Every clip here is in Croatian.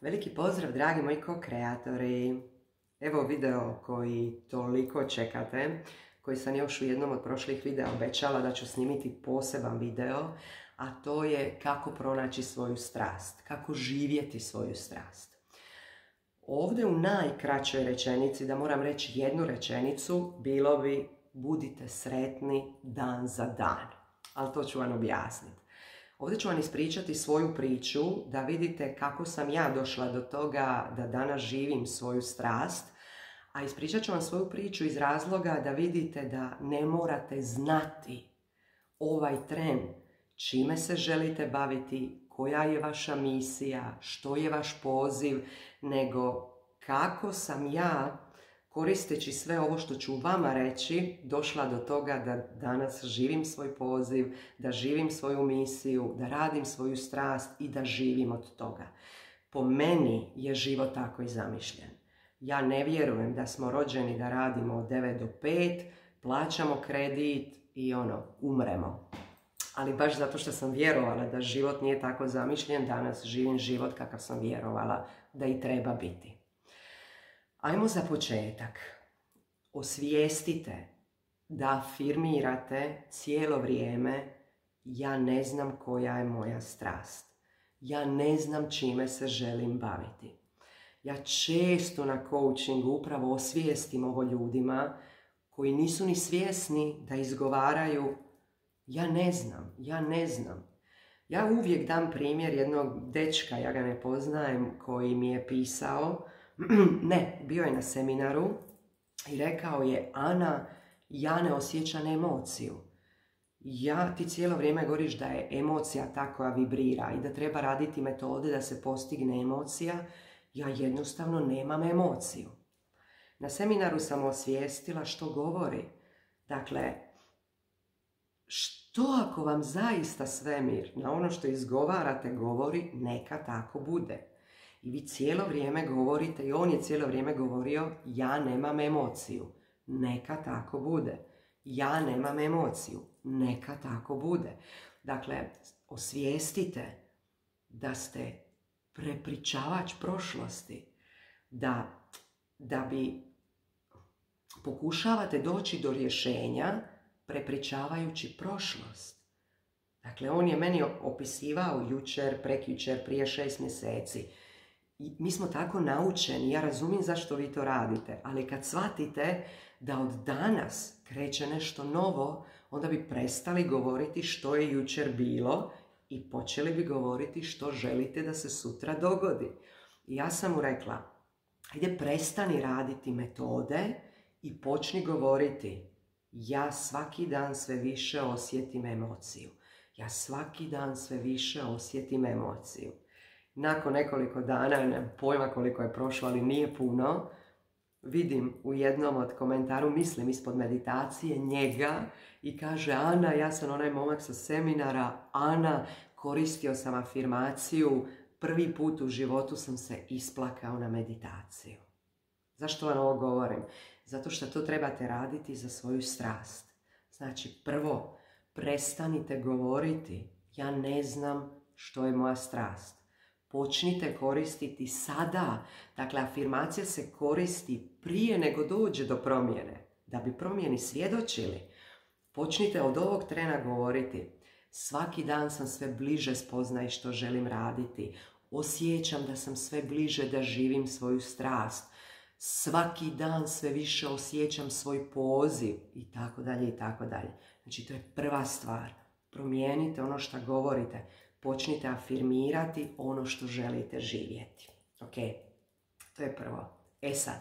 Veliki pozdrav, dragi moji ko-kreatori. Evo video koji toliko čekate, koji sam još u jednom od prošlih videa obećala da ću snimiti poseban video, a to je kako pronaći svoju strast, kako živjeti svoju strast. Ovdje u najkraćoj rečenici, da moram reći jednu rečenicu, bilo bi budite sretni dan za dan, ali to ću vam objasniti. Ovdje ću vam ispričati svoju priču da vidite kako sam ja došla do toga da danas živim svoju strast, a ispričat ću vam svoju priču iz razloga da vidite da ne morate znati ovaj tren čime se želite baviti, koja je vaša misija, što je vaš poziv, nego kako sam ja, koristeći sve ovo što ću vama reći, došla do toga da danas živim svoj poziv, da živim svoju misiju, da radim svoju strast i da živim od toga. Po meni je život tako i zamišljen. Ja ne vjerujem da smo rođeni da radimo od 9 do 5, plaćamo kredit i umremo. Ali baš zato što sam vjerovala da život nije tako zamišljen, danas živim život kakav sam vjerovala da i treba biti. Ajmo za početak. Osvijestite da afirmirate cijelo vrijeme ja ne znam koja je moja strast. Ja ne znam čime se želim baviti. Ja često na coachingu upravo osvijestim ovo ljudima koji nisu ni svjesni da izgovaraju ja ne znam, ja ne znam. Ja uvijek dam primjer jednog dečka, ja ga ne poznajem, koji mi je pisao, bio je na seminaru i rekao je Ana, ja ne osjećam emociju. Ti cijelo vrijeme govoriš da je emocija ta koja vibrira i da treba raditi metode da se postigne emocija. Ja jednostavno nemam emociju. Na seminaru sam osvijestila što govori. Dakle, što ako vam zaista svemir na ono što izgovarate govori, neka tako bude. I vi cijelo vrijeme govorite, i on je cijelo vrijeme govorio, ja nemam emociju, neka tako bude. Ja nemam emociju, neka tako bude. Dakle, osvijestite da ste prepričavač prošlosti, da bi pokušavate doći do rješenja prepričavajući prošlost. Dakle, on je meni opisivao jučer, prekjučer, prije 6 mjeseci. I mi smo tako naučeni, ja razumijem zašto vi to radite, ali kad shvatite da od danas kreće nešto novo, onda bi prestali govoriti što je jučer bilo i počeli bi govoriti što želite da se sutra dogodi. I ja sam mu rekla, ajde prestani raditi metode i počni govoriti, ja svaki dan sve više osjetim emociju. Ja svaki dan sve više osjetim emociju. Nakon nekoliko dana, nemam pojma koliko je prošlo, ali nije puno, vidim u jednom od komentaru, mislim ispod meditacije, njega i kaže Ana, ja sam onaj momak sa seminara, Ana, koristio sam afirmaciju, prvi put u životu sam se isplakao na meditaciju. Zašto vam ovo govorim? Zato što to trebate raditi za svoju strast. Znači, prvo, prestanite govoriti, ja ne znam što je moja strast. Počnite koristiti sada. Dakle, afirmacija se koristi prije nego dođe do promjene. Da bi promjeni svjedočili, počnite od ovog trena govoriti. Svaki dan sam sve bliže spoznaj što želim raditi. Osjećam da sam sve bliže da živim svoju strast. Svaki dan sve više osjećam svoj poziv i tako dalje i tako dalje. Znači, to je prva stvar. Promijenite ono što govorite. Počnite afirmirati ono što želite živjeti. Ok, to je prvo. E sad,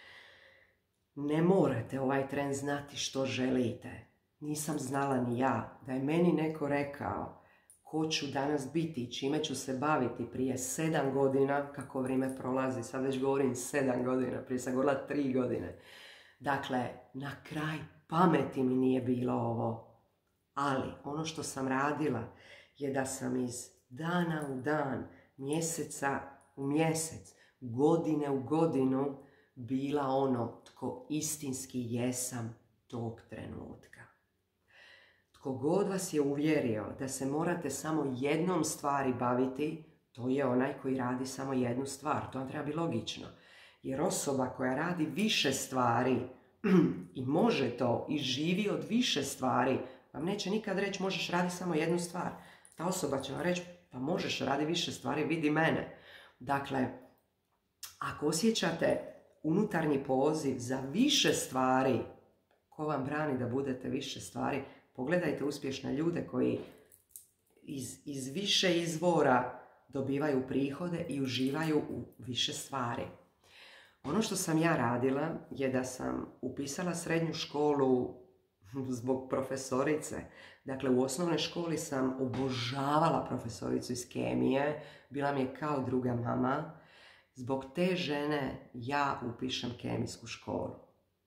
ne morate ovaj tren znati što želite. Nisam znala ni ja. Da je meni neko rekao ko ću danas biti i čime ću se baviti prije 7 godina, kako vrijeme prolazi, sad već govorim 7 godina, prije sam govorila 3 godine. Dakle, na kraj pameti mi nije bilo ovo. Ali ono što sam radila je da sam iz dana u dan, mjeseca u mjesec, godine u godinu bila ono tko istinski jesam tog trenutka. Tko god vas je uvjerio da se morate samo jednom stvari baviti, to je onaj koji radi samo jednu stvar. To vam treba biti logično. Jer osoba koja radi više stvari i može to i živi od više stvari, vam neće nikad reći možeš raditi samo jednu stvar. Ta osoba će vam reći pa možeš raditi više stvari, vidi mene. Dakle, ako osjećate unutarnji poziv za više stvari, ko vam brani da budete više stvari, pogledajte uspješne ljude koji iz više izvora dobivaju prihode i uživaju u više stvari. Ono što sam ja radila je da sam upisala srednju školu zbog profesorice. Dakle, u osnovnoj školi sam obožavala profesoricu iz kemije, bila mi je kao druga mama. Zbog te žene ja upišem kemijsku školu.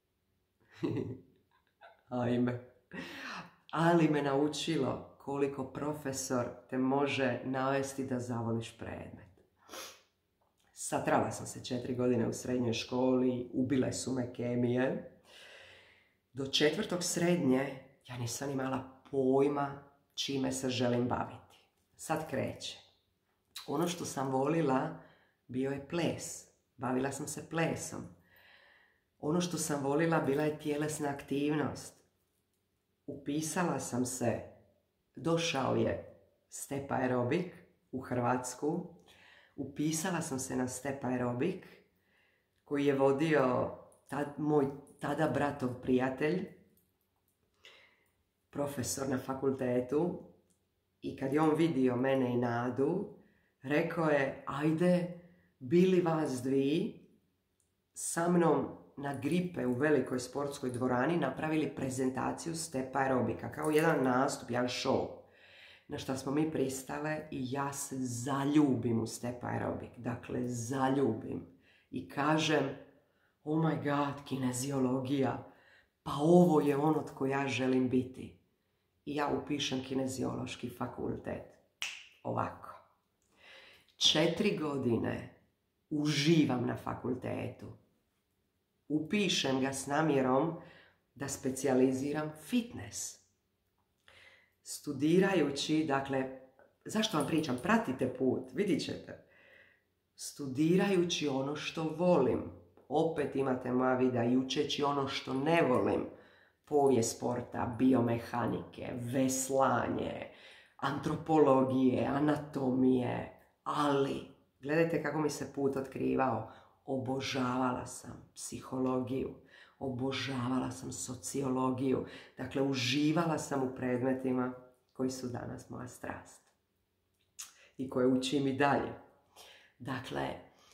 Ajme. Ali me naučilo koliko profesor te može navesti da zavoliš predmet. Satrala sam se 4 godine u srednjoj školi, ubile su me kemije. Do 4. srednje ja nisam imala pojma čime se želim baviti. Sad kreće. Ono što sam volila bio je ples. Bavila sam se plesom. Ono što sam volila bila je tjelesna aktivnost. Upisala sam se, došao je step aerobik u Hrvatsku. Upisala sam se na step aerobik koji je vodio moj tada bratov prijatelj, profesor na fakultetu, i kad je on vidio mene i Nadu, rekao je ajde, bili vas dvi sa mnom na Gripe u velikoj sportskoj dvorani napravili prezentaciju step aerobika kao jedan nastup, jedan show. Na što smo mi pristale i ja se zaljubim u step aerobik. Dakle, zaljubim. I kažem, oh my god, kineziologija, pa ovo je ono tko ja želim biti. I ja upišem kineziološki fakultet. Ovako. 4 godine uživam na fakultetu. Upišem ga s namjerom da specijaliziram fitness. Studirajući, dakle, zašto vam pričam? Pratite put, vidit ćete. Studirajući ono što volim, opet imate moja videa, i učeći ono što ne volim, povijest sporta, biomehanike, veslanje, antropologije, anatomije, ali gledajte kako mi se put otkrivao. Obožavala sam psihologiju, obožavala sam sociologiju, dakle uživala sam u predmetima koji su danas moja strast i koje učim i dalje. Dakle,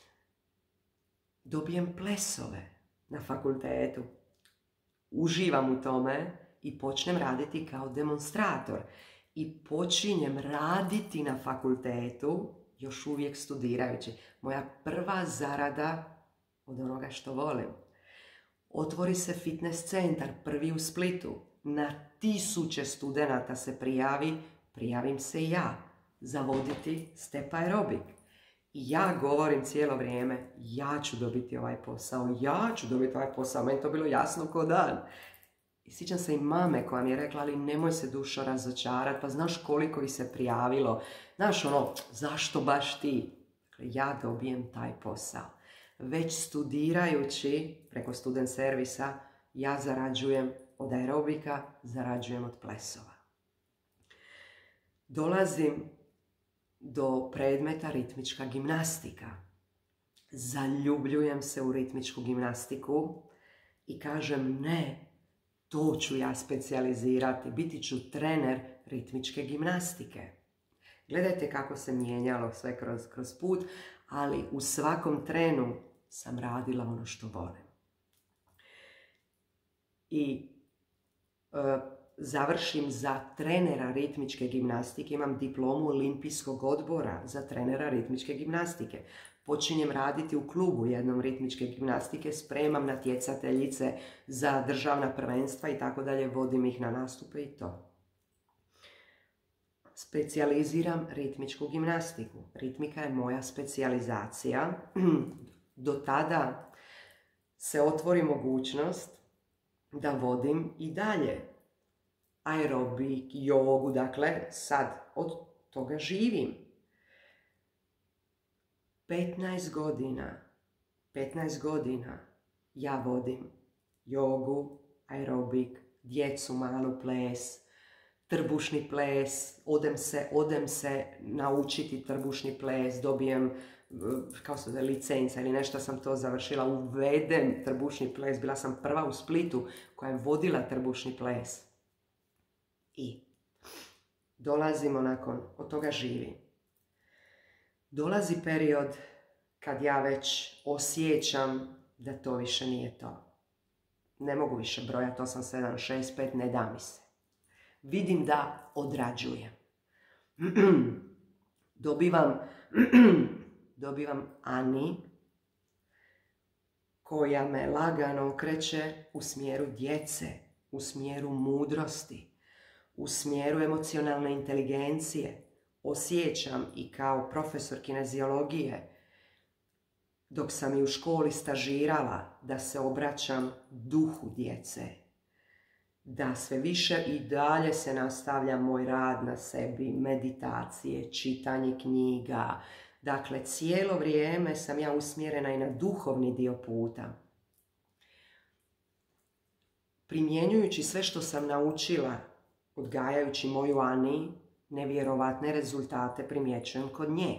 dobijem plesove na fakultetu, uživam u tome i počnem raditi kao demonstrator. I počinjem raditi na fakultetu, još uvijek studirajući. Moja prva zarada od onoga što volim. Otvori se fitness centar, prvi u Splitu. Na 1000 studenata se prijavi, prijavim se i ja. Zavoditi step aerobik. I ja govorim cijelo vrijeme, ja ću dobiti ovaj posao, ja ću dobiti ovaj posao. Meni to bilo jasno ko dan. I sjećam se i mame koja mi je rekla, ali nemoj se dušo razočarati, pa znaš koliko ih se prijavilo. Znaš ono, zašto baš ti? Dakle, ja dobijem taj posao. Već studirajući preko student servisa, ja zarađujem od aerobika, zarađujem od plesova. Dolazim do predmeta ritmička gimnastika. Zaljubljujem se u ritmičku gimnastiku i kažem ne, to ću ja specijalizirati, biti ću trener ritmičke gimnastike. Gledajte kako se mijenjalo sve kroz put, ali u svakom trenu sam radila ono što volim. I završim za trenera ritmičke gimnastike, imam diplomu Olimpijskog odbora za trenera ritmičke gimnastike. Počinjem raditi u klubu jednom ritmičke gimnastike, spremam natjecateljice za državna prvenstva i tako dalje, vodim ih na nastupe i to. Specijaliziram ritmičku gimnastiku. Ritmika je moja specijalizacija. Do tada se otvori mogućnost da vodim i dalje aerobik, jogu, dakle sad od toga živim. 15 godina ja vodim jogu, aerobik, djecu malu ples, trbušni ples, odem se naučiti trbušni ples, dobijem kao se da licenca ili nešto sam to završila, uvedem trbušni ples, bila sam prva u Splitu koja je vodila trbušni ples. I dolazimo od toga živim. Dolazi period kad ja već osjećam da to više nije to. Ne mogu više brojati 8, 7, 6, 5, ne da mi se. Vidim da odrađujem. Dobivam Ani, koja me lagano okreće u smjeru djece, u smjeru mudrosti, u smjeru emocionalne inteligencije. Osjećam i kao profesor kineziologije, dok sam i u školi stažirala, da se obraćam duhu djece. Da sve više i dalje se nastavlja moj rad na sebi, meditacije, čitanje knjiga. Dakle, cijelo vrijeme sam ja usmjerena i na duhovni dio puta. Primjenjujući sve što sam naučila, odgajajući moju Ani, nevjerovatne rezultate primjećujem kod nje.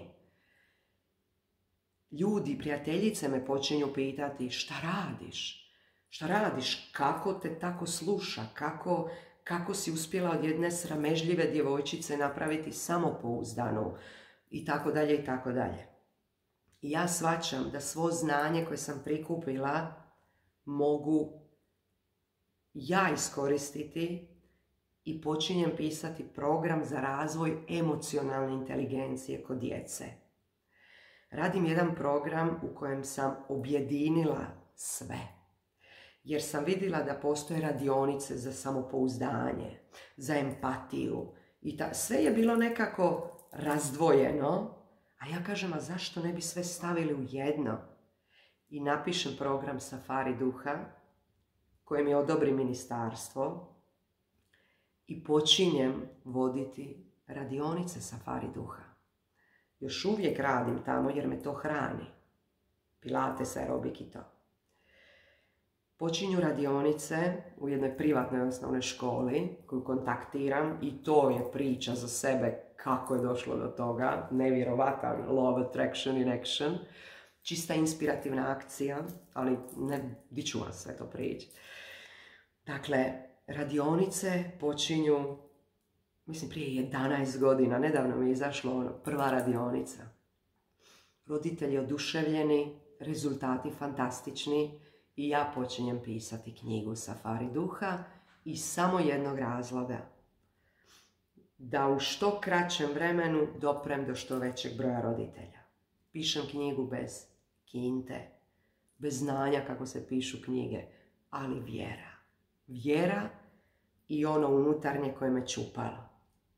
Ljudi, prijateljice me počinju pitati šta radiš? Šta radiš? Kako te tako sluša? Kako si uspjela od jedne sramežljive djevojčice napraviti samopouzdanu? I tako dalje, i tako dalje. I ja shvaćam da svo znanje koje sam prikupila mogu ja iskoristiti i počinjem pisati program za razvoj emocionalne inteligencije kod djece. Radim jedan program u kojem sam objedinila sve. Jer sam vidjela da postoje radionice za samopouzdanje, za empatiju. I sve je bilo nekako razdvojeno. A ja kažem, a zašto ne bi sve stavili u jedno? I napišem program Safari duha, koje mi odobri ministarstvo. I počinjem voditi radionice Safari duha. Još uvijek radim tamo jer me to hrani. Pilates, aerobik i to. Počinju radionice u jednoj privatnoj osnovnoj školi koju kontaktiram i to je priča za sebe kako je došlo do toga. Nevjerovatan law of attraction in action. Čista inspirativna akcija, ali ne, di ću vam sve to prići. Dakle, radionice počinju, mislim prije 11 godina, nedavno mi je izašla prva radionica. Roditelji oduševljeni, rezultati fantastični i ja počinjem pisati knjigu Safari duha iz samo jednog razloga. Da u što kraćem vremenu doprem do što većeg broja roditelja. Pišem knjigu bez kinte, bez znanja kako se pišu knjige, ali vjera. Vjera i ono unutarnje koje me čupalo.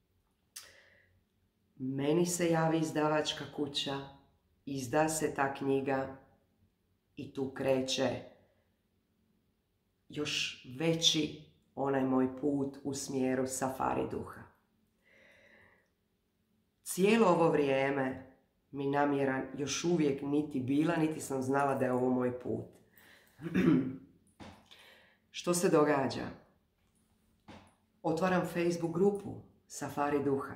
Meni se javi izdavačka kuća, izda se ta knjiga i tu kreće još veći onaj moj put u smjeru Safari duha. Cijelo ovo vrijeme mi namjera još uvijek niti bila, niti sam znala da je ovo moj put. Što se događa? Otvaram Facebook grupu Safari duha.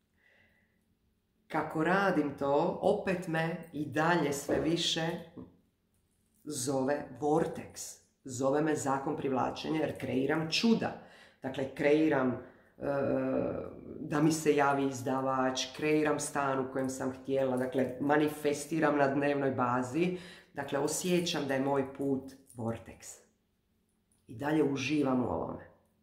Kako radim to, opet me i dalje sve više zove Vortex. Zove me zakon privlačenja jer kreiram čuda. Dakle, kreiram da mi se javi izdavač, kreiram stan u kojem sam htjela, dakle, manifestiram na dnevnoj bazi. Dakle, osjećam da je moj put Vortex. I dalje uživam u ovome.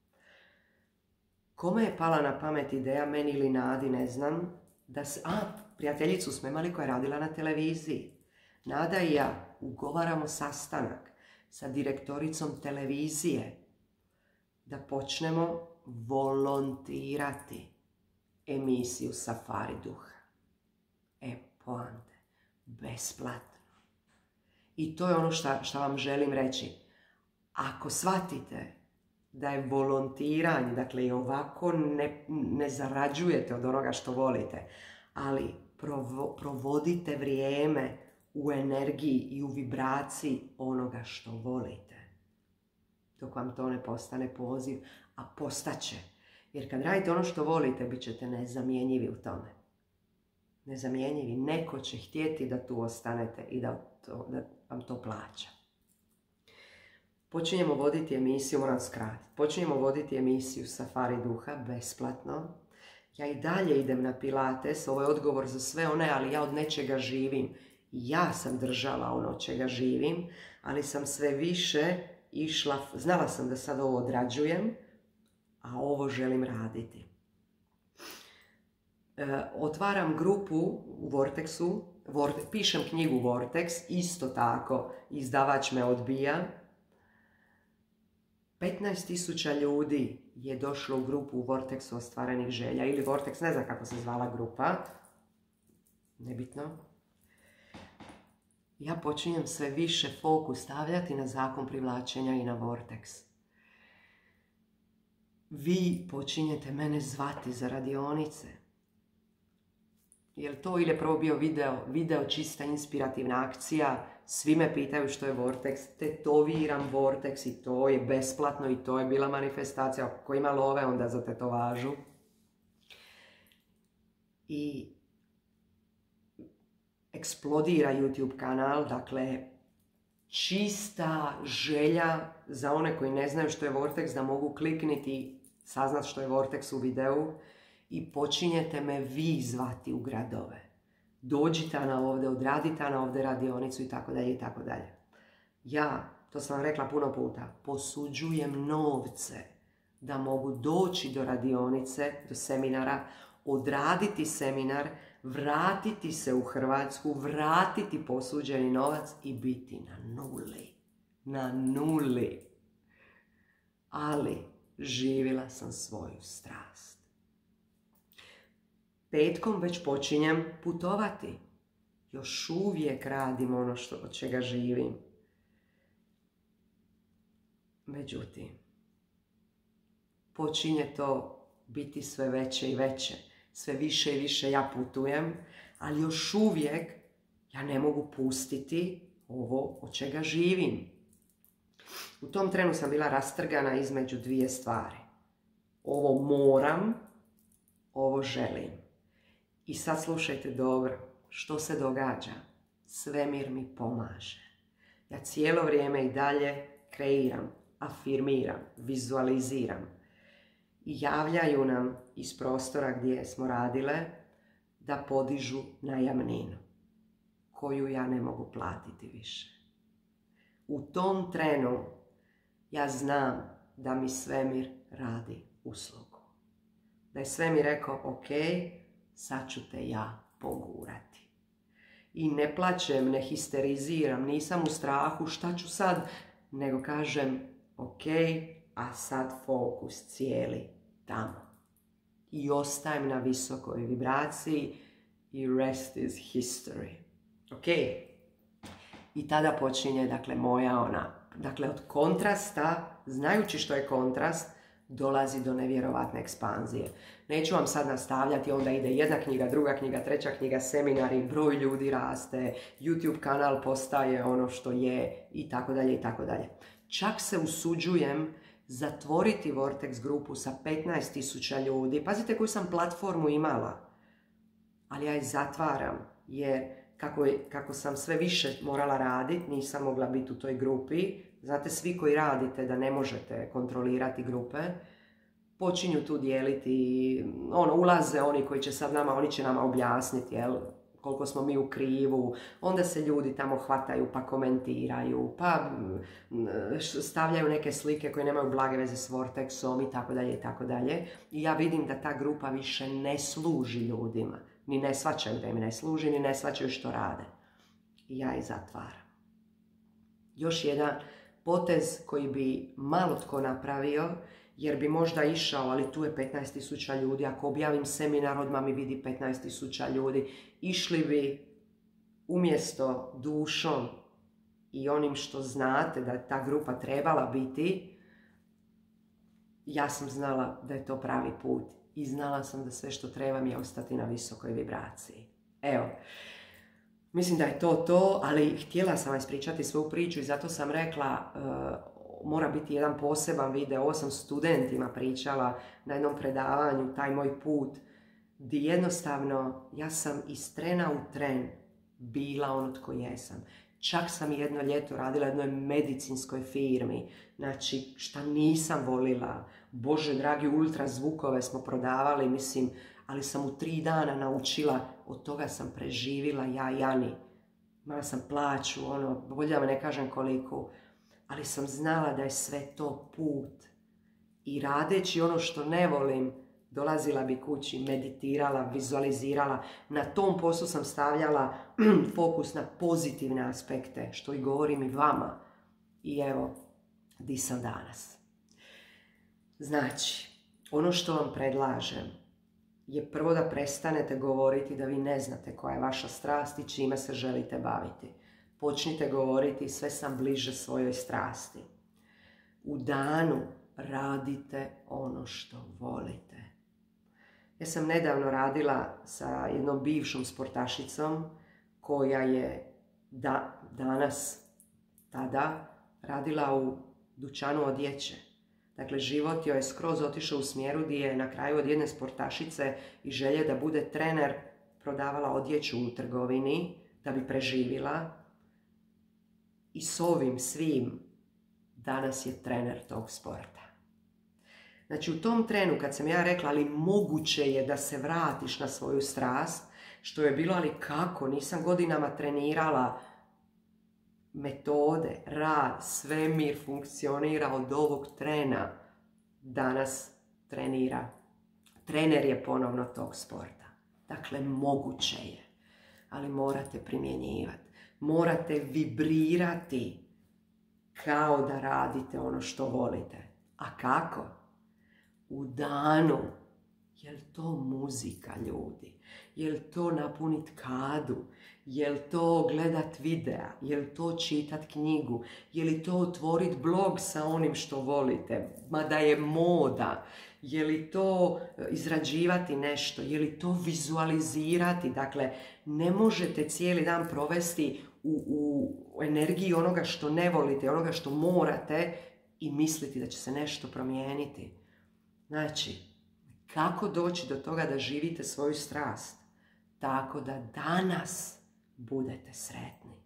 Kome je pala na pamet ideja, meni ili Nadi, ne znam, prijateljicu smo imali koja je radila na televiziji. Nada i ja ugovaramo sastanak sa direktoricom televizije da počnemo volontirati emisiju Safari duha. Poante. Besplatno. I to je ono što vam želim reći. Ako shvatite da je volontiranje, dakle i ovako ne zarađujete od onoga što volite, ali provodite vrijeme u energiji i u vibraciji onoga što volite. Dok vam to ne postane poziv, a postaće. Jer kad radite ono što volite, bit ćete nezamjenjivi u tome. Nezamjenjivi. Neko će htjeti da tu ostanete i da vam to plaća. Počinjemo voditi emisiju, moram skratiti. Počinjemo voditi emisiju Safari duha besplatno. Ja i dalje idem na Pilates, ovo je odgovor za sve one, ali ja od nečega živim. Ja sam držala ono od čega živim, ali sam sve više išla, znala sam da sad ovo odrađujem, a ovo želim raditi. Otvaram grupu u Vortexu, pišem knjigu Vortex, isto tako, izdavač me odbija. 15.000 ljudi je došlo u grupu u Vortexu ostvarenih želja, ili Vortex, ne znam kako se zvala grupa, nebitno. Ja počinjem sve više fokus stavljati na zakon privlačenja i na Vortex. Vi počinjete mene zvati za radionice. Jer to ili je prvo bio video čista inspirativna akcija, svi me pitaju što je Vortex, tetoviram Vortex i to je besplatno i to je bila manifestacija, ako ima love onda za tetovažu. I eksplodira YouTube kanal, dakle čista želja za one koji ne znaju što je Vortex da mogu klikniti, saznat što je Vortex u videu i počinjete me vi zvati u gradove. Dođite na ovdje, odradite na ovdje radionicu i tako dalje i tako dalje. Ja, to sam vam rekla puno puta, posuđujem novce da mogu doći do radionice, do seminara, odraditi seminar, vratiti se u Hrvatsku, vratiti posuđeni novac i biti na nuli. Na nuli. Ali živjela sam svoju strast. Petkom već počinjem putovati. Još uvijek radim ono od čega živim. Međutim, počinje to biti sve veće i veće. Sve više i više ja putujem, ali još uvijek ja ne mogu pustiti ovo od čega živim. U tom trenu sam bila rastrgana između dvije stvari. Ovo moram, ovo želim. I sad slušajte dobro, što se događa? Svemir mi pomaže. Ja cijelo vrijeme i dalje kreiram, afirmiram, vizualiziram. I javljaju nam iz prostora gdje smo radile da podižu najamninu, koju ja ne mogu platiti više. U tom trenu ja znam da mi svemir radi uslugu. Da je svemir rekao, ok, sad ću te ja pogurati. I ne plačem, ne histeriziram, nisam u strahu, šta ću sad, nego kažem, ok, a sad fokus cijeli tamo. I ostajem na visokoj vibraciji i rest is history. Ok? I tada počinje, dakle, moja dakle, od kontrasta, znajući što je kontrast, dolazi do nevjerovatne ekspanzije. Neću vam sad nastavljati, onda ide jedna knjiga, druga knjiga, treća knjiga, seminari, broj ljudi raste, YouTube kanal postaje ono što je i tako dalje i tako dalje. Čak se usuđujem zatvoriti Vortex grupu sa 15.000 ljudi. Pazite koju sam platformu imala. Ali ja je zatvaram jer kako sam sve više morala raditi, nisam mogla biti u toj grupi. Znate, svi koji radite da ne možete kontrolirati grupe, počinju tu dijeliti, ulaze oni koji će sad oni će nama objasniti, koliko smo mi u krivu, onda se ljudi tamo hvataju pa komentiraju, pa stavljaju neke slike koje nemaju blage veze s Vortexom i tako dalje i tako dalje. I ja vidim da ta grupa više ne služi ljudima, ni ne shvaćaju da im ne služi, ni ne shvaćaju što rade. I ja ih zatvaram. Još jedan potez koji bi malo tko napravio, jer bi možda išao, ali tu je 15.000 ljudi, ako objavim seminar, odmah mi vidi 15.000 ljudi, išli bi umjesto dušom i onim što znate da je ta grupa trebala biti, ja sam znala da je to pravi put i znala sam da sve što trebam je ostati na visokoj vibraciji. Evo, mislim da je to, ali htjela sam vam ispričati svoju priču i zato sam rekla mora biti jedan poseban video. Ovo sam studentima pričala na jednom predavanju, taj moj put, gdje jednostavno ja sam iz trena u tren bila ono tko jesam. Čak sam jedno ljeto radila u jednoj medicinskoj firmi, znači šta nisam volila, Bože dragi, ultrazvukove smo prodavali, mislim, ali sam u 3 dana naučila, od toga sam preživila ja i Ani. Imala sam plaću, bolje da ne kažem koliko, ali sam znala da je sve to put. I radeći ono što ne volim, dolazila bi kući, meditirala, vizualizirala. Na tom poslu sam stavljala fokus na pozitivne aspekte, što i govorim i vama. I evo, di sam danas. Znači, ono što vam predlažem je prvo da prestanete govoriti da vi ne znate koja je vaša strast i čime se želite baviti. Počnite govoriti sve sam bliže svojoj strasti. U danu radite ono što volite. Ja sam nedavno radila sa jednom bivšom sportašicom koja je tada radila u dućanu odjeće. Dakle, život joj je skroz otišao u smjeru gdje je na kraju od jedne sportašice i želje da bude trener prodavala odjeću u trgovini da bi preživila. I s ovim svim danas je trener tog sporta. Znači u tom trenu kad sam ja rekla ali moguće je da se vratiš na svoju strast, što je bilo ali kako, nisam godinama trenirala metode, rad, svemir funkcionira od ovog trena. Danas trenira. Trener je ponovno tog sporta. Dakle, moguće je, ali morate primjenjivati. Morate vibrirati kao da radite ono što volite. A kako? U danu. Jel to muzika, ljudi? Jel to napunit kadu? Jel to gledat videa? Jel to čitat knjigu? Jel to otvorit blog sa onim što volite? Mada je moda. Je li to izrađivati nešto? Je li to vizualizirati? Dakle, ne možete cijeli dan provesti u energiji onoga što ne volite, onoga što morate i misliti da će se nešto promijeniti. Znači, kako doći do toga da živite svoju strast? Tako da danas budete sretni.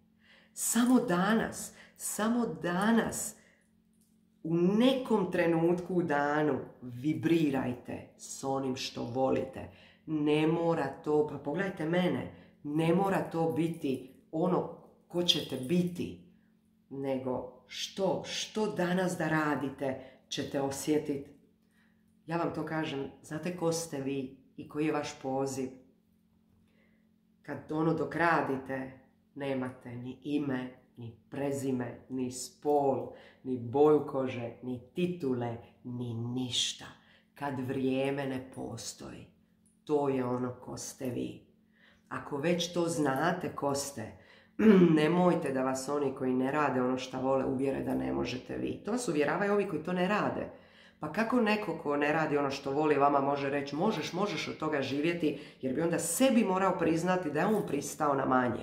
Samo danas, u nekom trenutku u danu vibrirajte s onim što volite. Ne mora to, pa pogledajte mene, ne mora to biti ono ko ćete biti, nego što danas da radite ćete osjetiti. Ja vam to kažem, znate ko ste vi i koji je vaš poziv? Kad dok radite, nemate ni ime, ni prezime, ni spol, ni boju kože, ni titule, ni ništa. Kad vrijeme ne postoji, to je ono ko ste vi. Ako već to znate ko ste, nemojte da vas oni koji ne rade ono što vole uvjere da ne možete vi. To vas uvjeravaju ovi koji to ne rade. Pa kako neko ko ne radi ono što voli vama može reći možeš od toga živjeti, jer bi onda sebi morao priznati da je on pristao na manje.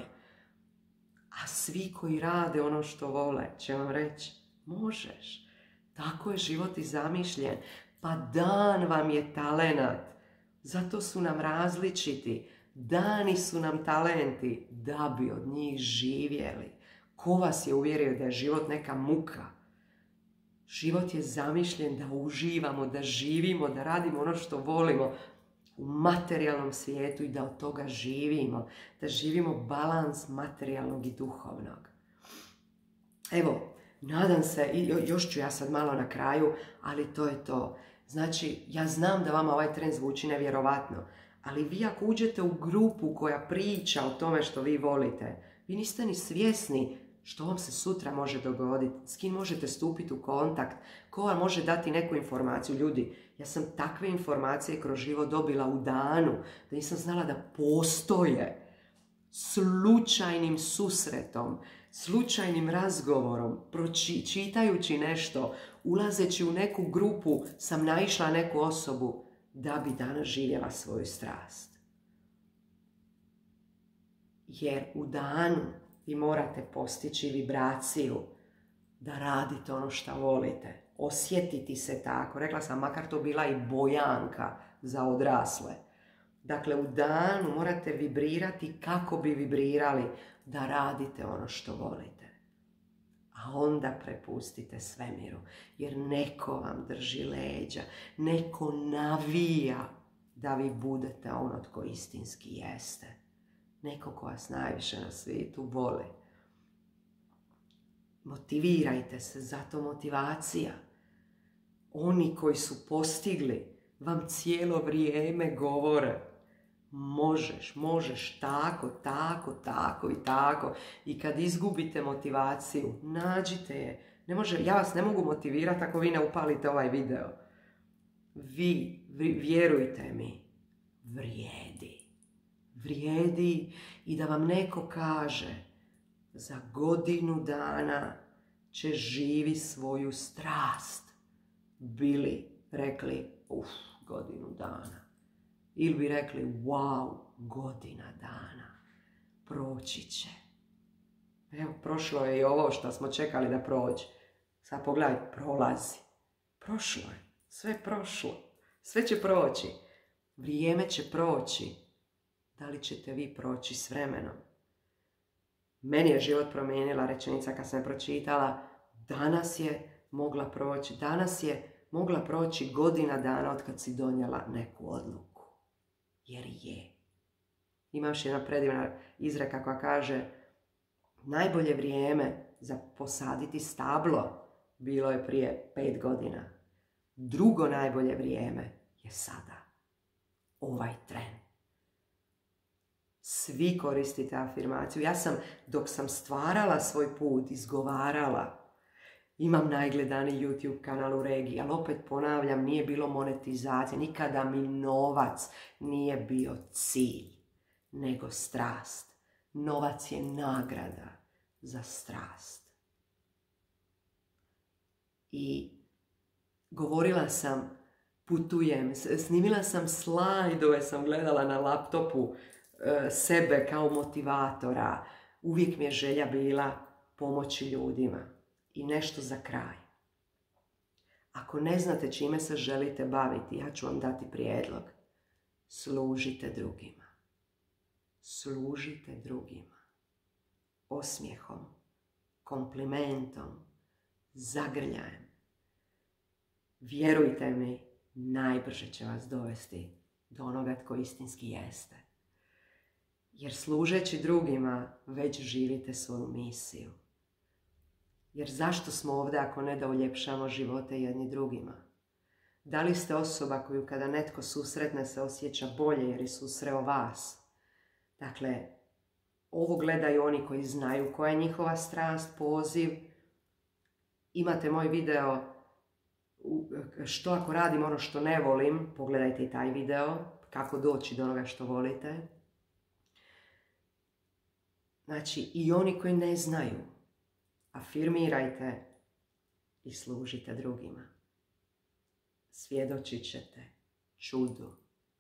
A svi koji rade ono što vole će vam reći možeš. Tako je život i zamišljen. Pa dan vam je talenat. Zato su nam različiti. Dani su nam talenti da bi od njih živjeli. Ko vas je uvjerio da je život neka muka? Život je zamišljen da uživamo, da živimo, da radimo ono što volimo u materijalnom svijetu i da od toga živimo. Da živimo balans materijalnog i duhovnog. Evo, nadam se, i još ću ja sad malo na kraju, ali to je to. Znači, ja znam da vama ovaj tren zvuči nevjerovatno, ali vi ako uđete u grupu koja priča o tome što vi volite, vi niste ni svjesni što vam se sutra može dogoditi, s kim možete stupiti u kontakt, ko vam može dati neku informaciju. Ljudi, ja sam takve informacije kroz život dobila u danu, da nisam znala da postoje. Slučajnim susretom, slučajnim razgovorom, čitajući nešto, ulazeći u neku grupu, sam naišla neku osobu da bi danas živjela svoju strast. Jer u danu vi morate postići vibraciju da radite ono što volite. Osjetiti se tako. Rekla sam, makar to bila i bojanka za odrasle. Dakle, u danu morate vibrirati kako bi vibrirali da radite ono što volite. A onda prepustite svemiru. Jer neko vam drži leđa. Neko navija da vi budete ono tko istinski jeste. Neko ko vas najviše na svijetu voli. Motivirajte se, zato motivacija. Oni koji su postigli vam cijelo vrijeme govore možeš tako, tako, tako i tako. I kad izgubite motivaciju, nađite je. Ja vas ne mogu motivirati ako vi ne upalite ovaj video. Vi vjerujte mi, vrijedi i da vam neko kaže za godinu dana će živi svoju strast. Bili rekli, godinu dana. Ili bi rekli, wow, godina dana. Proći će. Evo, prošlo je i ovo što smo čekali da prođe. Sad pogledaj, prolazi. Prošlo je. Sve je prošlo. Sve će proći. Vrijeme će proći. Da li ćete vi proći s vremenom? Meni je život promijenila rečenica kad sam je pročitala. Danas je mogla proći godina dana od kad si donijela neku odluku. Jer je. Ima još jedna predivna izreka koja kaže najbolje vrijeme za posaditi stablo bilo je prije 5 godina. Drugo najbolje vrijeme je sada. Ovaj tren. Svi koristite afirmaciju. Ja sam, dok sam stvarala svoj put, izgovarala. Imam najgledaniji YouTube kanal u regiji, ali opet ponavljam, nije bilo monetizacije. Nikada mi novac nije bio cilj, nego strast. Novac je nagrada za strast. I govorila sam, putujem, snimila sam slajdove, sam gledala na laptopu sebe kao motivatora. Uvijek mi je želja bila pomoći ljudima. I nešto za kraj. Ako ne znate čime se želite baviti, ja ću vam dati prijedlog. Služite drugima. Služite drugima. Osmijehom, komplimentom, zagrljajem. Vjerujte mi, najbrže će vas dovesti do onoga tko istinski jeste. Jer služeći drugima već živite svoju misiju. Jer zašto smo ovdje ako ne da uljepšamo živote jedni drugima? Da li ste osoba koju kada netko susretne se osjeća bolje jer je susreo vas? Dakle, ovo gledaju oni koji znaju koja je njihova strast, poziv. Imate moj video što ako radim ono što ne volim, pogledajte i taj video, kako doći do onoga što volite. Znači, i oni koji ne znaju, afirmirajte i služite drugima. Svjedočit ćete čudu.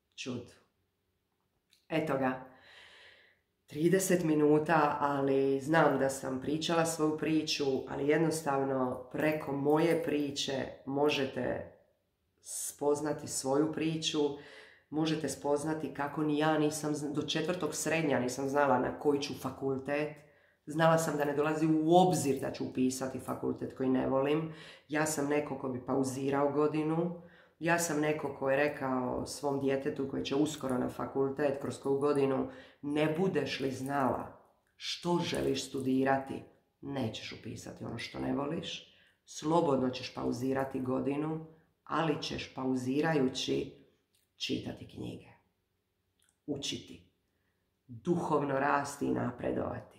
Eto ga, 30 minuta, ali znam da sam pričala svoju priču, ali jednostavno preko moje priče možete spoznati svoju priču, možete spoznati kako ni ja nisam, do 4. srednja nisam znala na koji ću fakultet. Znala sam da ne dolazi u obzir da ću upisati fakultet koji ne volim. Ja sam neko ko bi pauzirao godinu. Ja sam neko ko je rekao svom djetetu koji će uskoro na fakultet kroz koju godinu, ne budeš li znala što želiš studirati, nećeš upisati ono što ne voliš. Slobodno ćeš pauzirati godinu, ali ćeš pauzirajući čitati knjige. Učiti. Duhovno rasti i napredovati.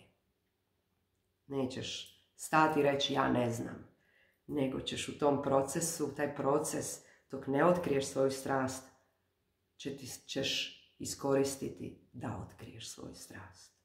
Nećeš stati i reći ja ne znam, nego ćeš u tom procesu, taj proces dok ne otkriješ svoju strast, ćeš iskoristiti da otkriješ svoju strast.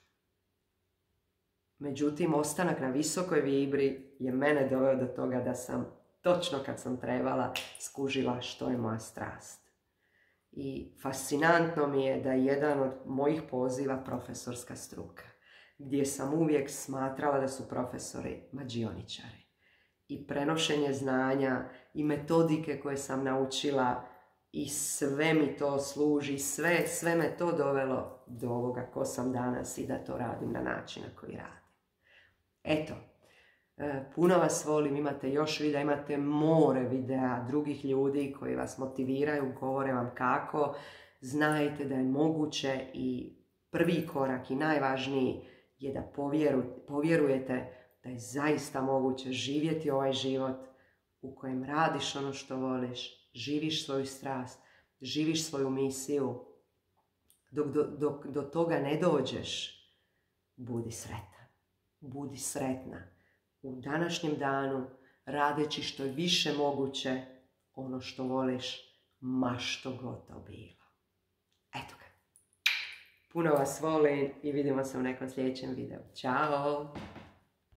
Međutim, ostanak na visokoj vibri je mene doveo do toga da sam točno kad sam trebala skužila što je moja strast. I fascinantno mi je da je jedan od mojih poziva profesorska struka, gdje sam uvijek smatrala da su profesori mađioničari. I prenošenje znanja i metodike koje sam naučila i sve mi to služi, sve me to dovelo do ovoga ko sam danas i da to radim na način na koji radim. Eto, puno vas volim, imate još videa, imate more videa drugih ljudi koji vas motiviraju, govore vam kako. Znajte da je moguće i prvi korak i najvažniji je da povjerujete da je zaista moguće živjeti ovaj život u kojem radiš ono što voliš, živiš svoju strast, živiš svoju misiju. Dok do toga ne dođeš, budi sretan, budi sretna u današnjem danu, radeći što je više moguće ono što voliš, ma što god to bilo. Eto ga. Puno vas volim i vidimo se u nekom sljedećem videu. Ćao!